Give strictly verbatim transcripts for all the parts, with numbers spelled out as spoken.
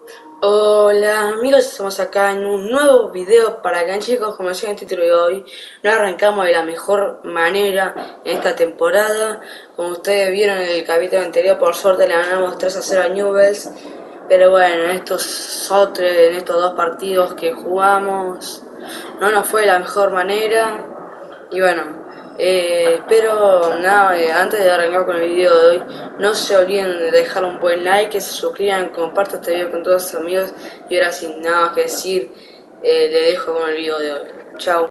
Hola amigos, estamos acá en un nuevo video para acá chicos, como decía en el título de hoy, no arrancamos de la mejor manera en esta temporada. Como ustedes vieron en el capítulo anterior, por suerte le ganamos tres a cero a Newell's, pero bueno, en estos otros, en estos dos partidos que jugamos, no nos fue de la mejor manera. Y bueno, eh, espero, nada, eh, antes de arrancar con el video de hoy, no se olviden de dejar un buen like, que se suscriban, compartan este video con todos sus amigos. Y ahora sin nada que decir, eh, le dejo con el video de hoy. Chao.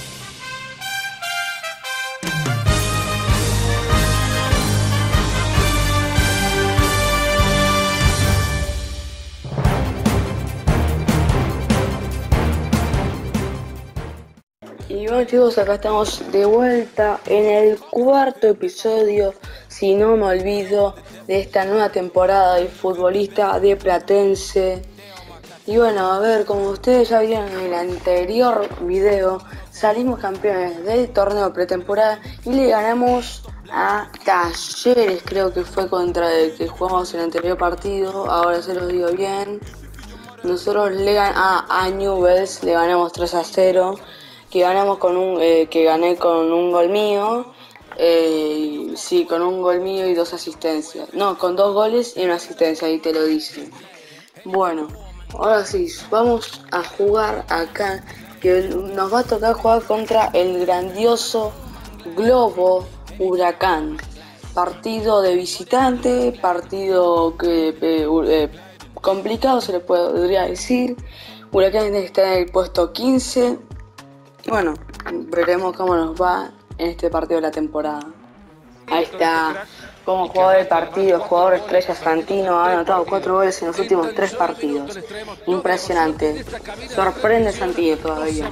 Y bueno chicos, acá estamos de vuelta en el cuarto episodio, si no me olvido, de esta nueva temporada de Futbolista de Platense. Y bueno, a ver, como ustedes ya vieron en el anterior video, salimos campeones del torneo pretemporada y le ganamos a Talleres, creo que fue contra el que jugamos en el anterior partido, ahora se los digo bien. Nosotros le ganamos a, a Newell's, le ganamos tres a cero, que ganamos con un, eh, que gané con un gol mío, eh, sí, con un gol mío y dos asistencias. No, con dos goles y una asistencia, ahí te lo dice. Bueno, ahora sí, vamos a jugar acá, que nos va a tocar jugar contra el grandioso Globo Huracán. Partido de visitante, partido que eh, eh, complicado se le podría decir. Huracán está en el puesto quince. Y bueno, veremos cómo nos va en este partido de la temporada. Ahí está, como jugador del partido, jugador estrella Santino, ha anotado cuatro goles en los últimos tres partidos. Impresionante. Sorprende Santino todavía.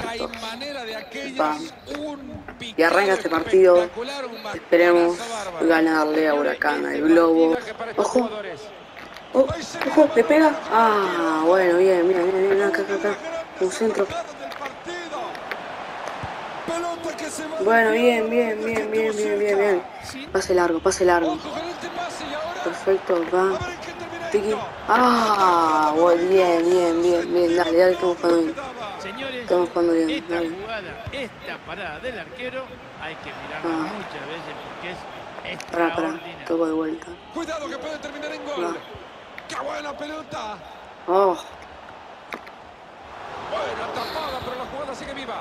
Y arranca este partido. Esperemos ganarle a Huracán, al Globo. Ojo. Oh, ojo, le pega. Ah, bueno, bien, bien, bien, bien. Acá, acá, acá. Un centro. Bueno, bien, bien, bien, bien, bien, bien, bien. Pase largo, pase largo. Perfecto, va. Tiki. Ah, bueno, bien, bien, bien, bien. Dale, dale, estamos jugando bien. Estamos jugando bien, dale. Esta parada del arquero hay que mirarla Ah. muchas veces porque es Pará, pará, extraordinaria. toco de vuelta. Cuidado que puede terminar en gol. Va. ¡Qué buena pelota! Oh. Buena tapada, pero la jugada sigue viva.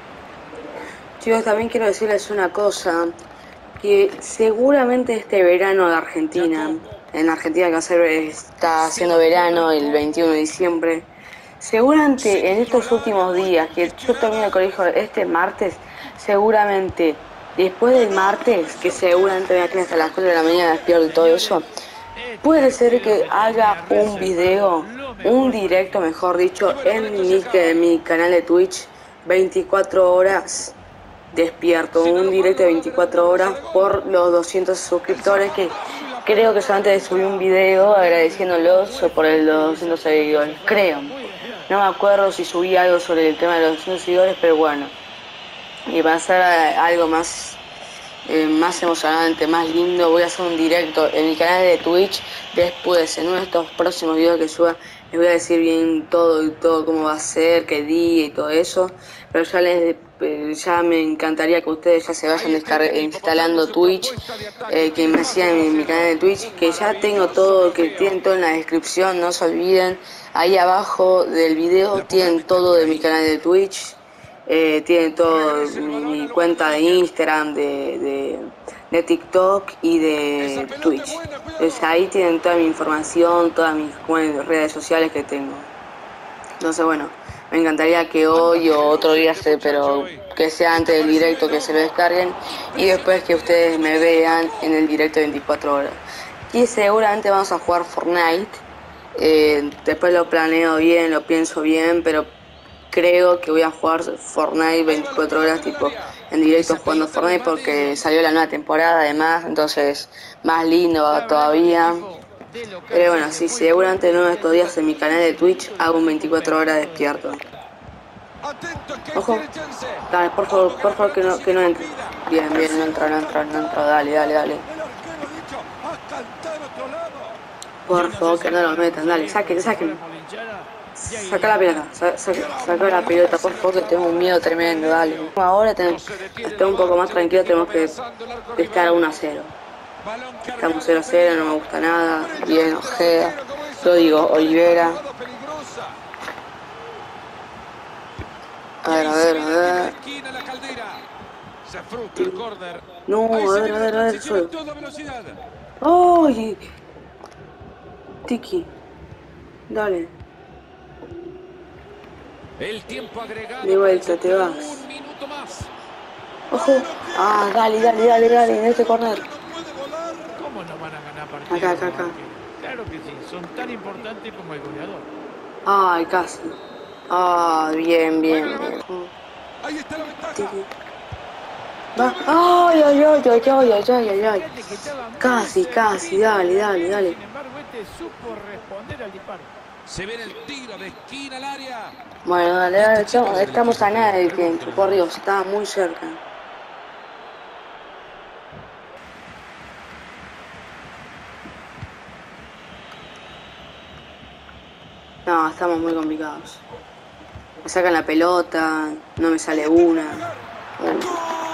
Chicos, también quiero decirles una cosa, que seguramente este verano de Argentina, en Argentina que va a ser, está haciendo verano el veintiuno de diciembre, seguramente en estos últimos días, que yo termino el colegio este martes, seguramente después del martes, que seguramente voy a quedar hasta las cuatro de la mañana despierto y todo eso, puede ser que haga un video, un directo mejor dicho, en mi, en mi canal de Twitch, veinticuatro horas despierto, un directo de veinticuatro horas por los doscientos suscriptores, que creo que solamente subí un video agradeciéndolos por el doscientos seguidores, creo. No me acuerdo si subí algo sobre el tema de los doscientos seguidores, pero bueno. Y va a ser algo más, eh, más emocionante, más lindo. Voy a hacer un directo en mi canal de Twitch después, en uno de estos próximos videos que suba. Les voy a decir bien todo y todo cómo va a ser, qué día y todo eso. Pero ya les ya me encantaría que ustedes ya se vayan instalando Twitch, eh, que me sigan en mi canal de Twitch, que ya tengo todo, que tienen todo en la descripción, no se olviden. Ahí abajo del video tienen todo de mi canal de Twitch. Eh, tienen todo mi, mi cuenta de Instagram, de, de, de TikTok y de Twitch. Entonces ahí tienen toda mi información, todas mis redes sociales que tengo. Entonces bueno, me encantaría que hoy o otro día, se, pero que sea antes del directo, que se lo descarguen y después que ustedes me vean en el directo de veinticuatro horas. Y seguramente vamos a jugar Fortnite. Eh, después lo planeo bien, lo pienso bien, pero creo que voy a jugar Fortnite veinticuatro horas, tipo en directo jugando Fortnite, porque salió la nueva temporada además, entonces más lindo todavía. Pero bueno, sí, seguramente en uno de estos días en mi canal de Twitch hago un veinticuatro horas despierto. Ojo, dale, por favor, por favor que no, que no entre. Bien, bien, no entra, no entra, no entra, dale, dale, dale. Por favor, que no lo metan. Dale, saquen, saquen. Saca la pelota, sa saca, saca la pelota, por favor, que tengo un miedo tremendo, dale. Ahora tenemos que estar un poco más tranquilo, tenemos que estar uno a cero. Estamos cero a cero, no me gusta nada. Bien, Ojeda. Lo digo, Olivera. A ver, a ver, a ver. No, a ver, a ver, a ver, solo. ¡Ay! Tiki. Dale. El tiempo agregado. De vuelta, te vas. Un minuto más. Ojo. Ah, dale, dale, dale, dale, en este corner. ¿Cómo no van a ganar partidos? Acá, acá, acá. Claro que sí, son tan importantes como el goleador. Ay, casi. Ah, bien, bien, bien. Ahí está la ventaja. Tiki. Va. Ay, ay, ay, ay, ay, ay, ay, ay, ay. Fíjate que estaba muy Casi, cerca casi, de dale, dale, dale. Sin embargo, este supo responder al disparo. Se viene el tiro de esquina al área. Bueno, dale, dale, estamos, estamos a nada del tiempo, por Dios, estaba muy cerca. No, estamos muy complicados. Me sacan la pelota, no me sale una. Uh.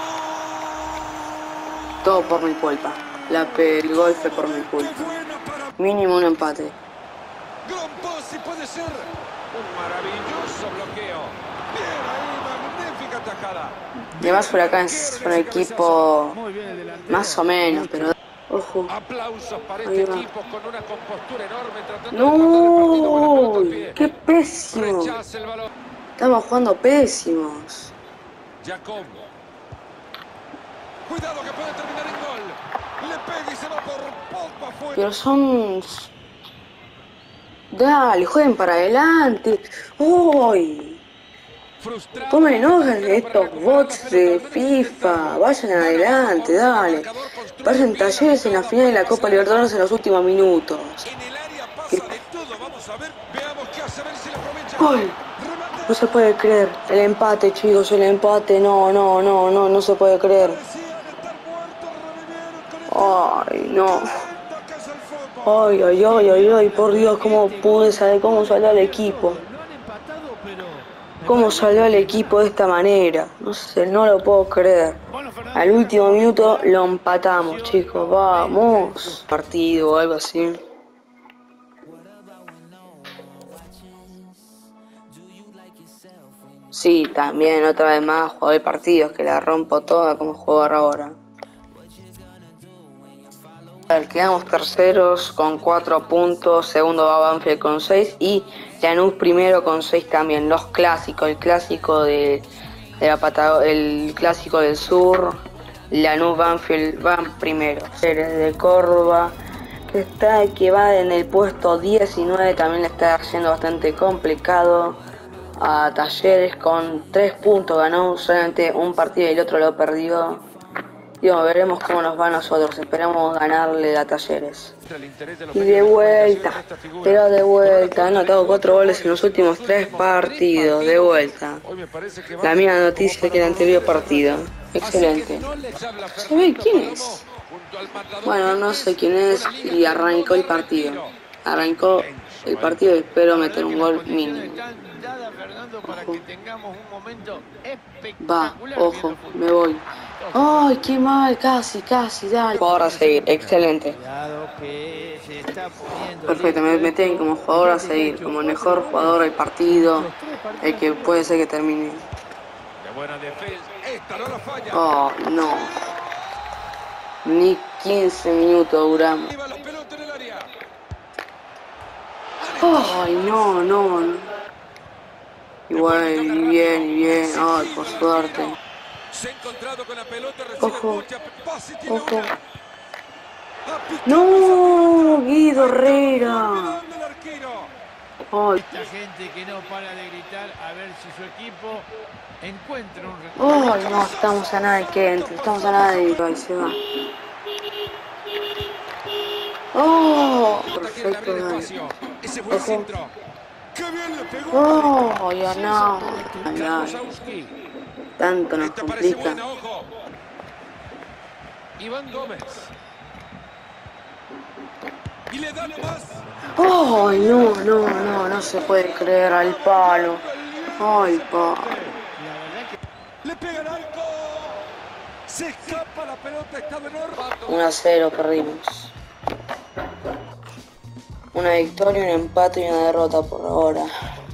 Todo por mi culpa. La pe el gol fue por mi culpa. Mínimo un empate. Gran pase puede ser. Un maravilloso bloqueo. Bien ahí, magnífica tajada. Además por acá es un equipo Muy bien el delantero. más o menos, pero... Ojo. Aplausos para Ahí este va. equipo con una compostura enorme tratando de guardar el partido con la pelota al ¡No! pie. ¡Qué pésimo! Rechaza el balón. Estamos jugando pésimos. Jacob. Cuidado que puede terminar en gol. Le pega y se va por poco afuera. Pero son... Dale, jueguen para adelante. ¡Uy! Frustrado. ¿Cómo me enojan estos bots de FIFA? Vayan adelante, dale. Parecen Talleres en la final de la Copa Libertadores en los últimos minutos. En el área pasa de todo. Vamos a ver. Veamos qué hace. A ver si la aprovecha. ¡Gol! No se puede creer. El empate, chicos, el empate. No, no, no, no, no se puede creer. Ay, no. Ay, ay, ay, ay, ay, por Dios, cómo pude saber cómo salió el equipo. No han empatado, pero... ¿Cómo salió el equipo de esta manera? No sé, no lo puedo creer. Al último minuto lo empatamos, chicos. Vamos. Partido o algo así. Sí, también otra vez más jugué partidos que la rompo toda como jugador ahora. A ver, quedamos terceros con cuatro puntos, segundo va Banfield con seis y Lanús primero con seis también. Los clásicos, el clásico de, de la Patagonia, el clásico del sur, Lanús Banfield van primero. Talleres de Córdoba, que está, que va en el puesto diecinueve, también le está haciendo bastante complicado a Talleres con tres puntos, ganó solamente un partido y el otro lo perdió. Y bueno, veremos cómo nos va a nosotros, esperamos ganarle a Talleres. Y de vuelta, pero de vuelta, han anotado cuatro goles en los últimos tres partidos, de vuelta. La misma noticia que el anterior partido. Excelente. ¿Se ve quién es? Bueno, no sé quién es y arrancó el partido. Arrancó el partido y espero meter un gol mínimo. Ojo. Va, ojo, me voy. ¡Ay, qué mal! Casi, casi, dale. Jugador a seguir, excelente. Perfecto, me meten como jugador a seguir, como el mejor jugador del partido, el que puede ser que termine. Oh, no. Ni quince minutos duramos. Ay, no, no, no. Igual, y bien, y bien. Ay, por suerte. Ojo, ojo. No, Guido Herrera. Ay. Esta gente que no para de gritar a ver si su equipo encuentra un resultado. Ay, no, estamos a nada de que entre, estamos a nada de que se va. Oh, perfecto, dale. Ojo. Oh, ya no. Ay, ay. Tanto nos complica. Iván Gómez. Y le dan más. ¡Ay, no, no, no! No se puede creer al palo. ¡Ay, palo! Le pega el arco. Se escapa la pelota, está de enorme. uno a cero perdimos. Una victoria, un empate y una derrota por ahora.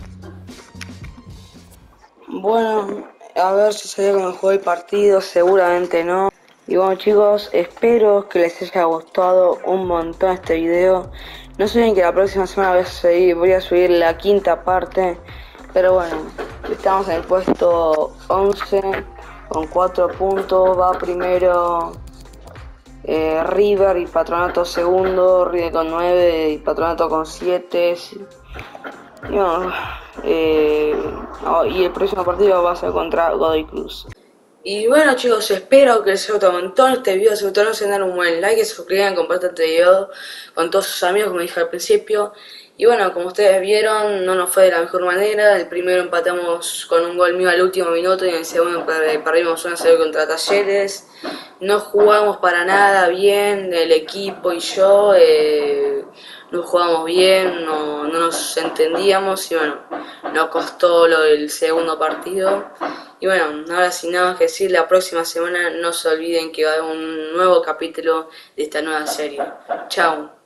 Bueno, a ver si salió como jugó el partido, seguramente no. Y bueno chicos, espero que les haya gustado un montón este video. No se olviden que la próxima semana voy a subir, voy a subir la quinta parte. Pero bueno, estamos en el puesto once con cuatro puntos. Va primero eh, River y Patronato segundo. River con nueve y Patronato con siete. Y, bueno, eh, oh, y el próximo partido va a ser contra Godoy Cruz. Y bueno chicos, espero que les haya gustado un montón este video. Si les gustó, no se den un buen like, se suscriban, compartan este video con todos sus amigos, como dije al principio. Y bueno, como ustedes vieron, no nos fue de la mejor manera. El primero empatamos con un gol mío al último minuto y en el segundo perdimos uno a cero contra Talleres. No jugamos para nada bien, el equipo y yo. Eh, no jugamos bien, no, no nos entendíamos y bueno, nos costó lo del segundo partido. Y bueno, ahora sin nada más que decir, la próxima semana no se olviden que va a haber un nuevo capítulo de esta nueva serie. Chao.